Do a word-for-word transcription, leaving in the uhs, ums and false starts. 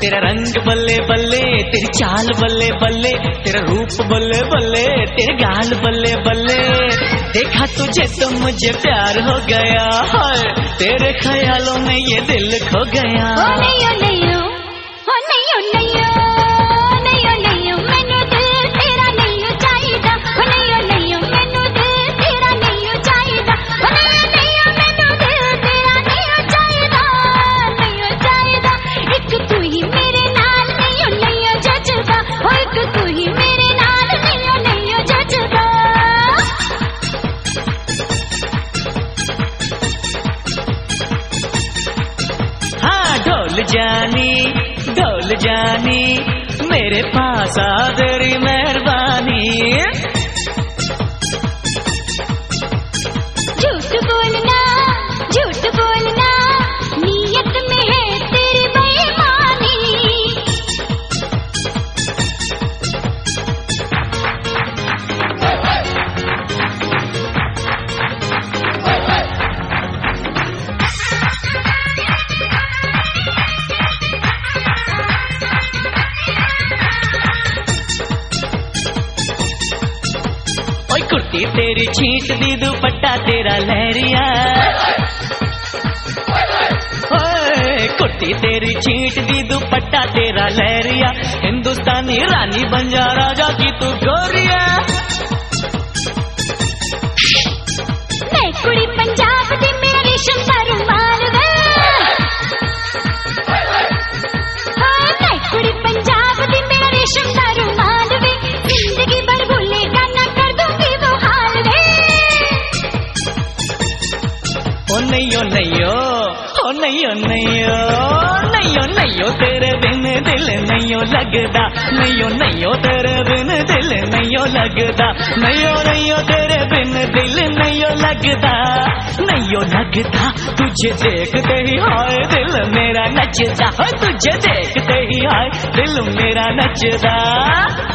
तेरा रंग बल्ले बल्ले, तेरी चाल बल्ले बल्ले, तेरा रूप बल्ले बल्ले, तेरे गाल बल्ले बल्ले। देखा तुझे तो मुझे प्यार हो गया, हाय तेरे ख्यालों में ये दिल खो गया। ओ नहीं ओ नहीं ओ, ओ नहीं ओ नहीं ओ, नहीं ओ नहीं ओ, मैनू दिल तेरा नहीं ओ चाहिदा। ओ नहीं ओ नहीं ओ, मैनू दिल तेरा नहीं ओ चाहिदा। ओ नहीं ओ नहीं ओ, मैनू दिल तेरा नहीं ओ चाहिदा, नहीं ओ चाहिदा। एक तू ही मेरे नाल नहीं ओ नहीं ओ जचदा, ओ एक तू ही मेरे नाल नहीं ओ नहीं ओ जचदा। हाँ ढोल जानी ढोल जानी, मेरे पास आ तेरी मेहरबानी। झूठ बोलना झूठ बोलना, नीयत में है तेरी बेईमानी। ओए कुर्ती तेरी छींट दी, दुपट्टा तेरा लहरिया। ओए कुर्ती तेरी छींट दी, दुपट्टा तेरा लहरिया। हिंदुस्तानी रानी बन जा राजा की तू गोरिया। मैं कुड़ी पंजाब दी, मेरा रेशम दा रुमाल वे। हाँ मैं कुड़ी पंजाब दी, मेरा रेशम दा रुमाल वे। जिंदगी भर भूलेगा ना, कर दूंगी वो हाल वे। ओ नहीं ओ नहीं ओ, ओ नहीं ओ नहीं ओ, नहीं ओ नहीं ओ, तेरे बिन दिल नहीं ओ लगदा। नहीं ओ नहीं ओ, तेरे बिन दिल नहीं ओ लगदा। नहीं ओ नहीं ओ, तेरे बिन दिल नहीं ओ लगदा। नहीं ओ लगदा, तुझे देखते ही हाय दिल मेरा नचदा। तुझे देखते ही हाय दिल मेरा नचदा।